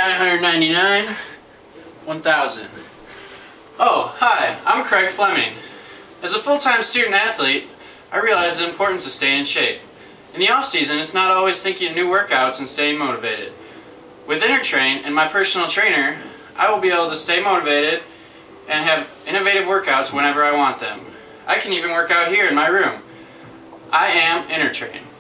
$999, 1,000. Oh, hi, I'm Craig Fleming. As a full-time student athlete, I realize the importance of staying in shape. In the off-season, it's not always thinking of new workouts and staying motivated. With inerTRAIN and my personal trainer, I will be able to stay motivated and have innovative workouts whenever I want them. I can even work out here in my room. I am inerTRAIN.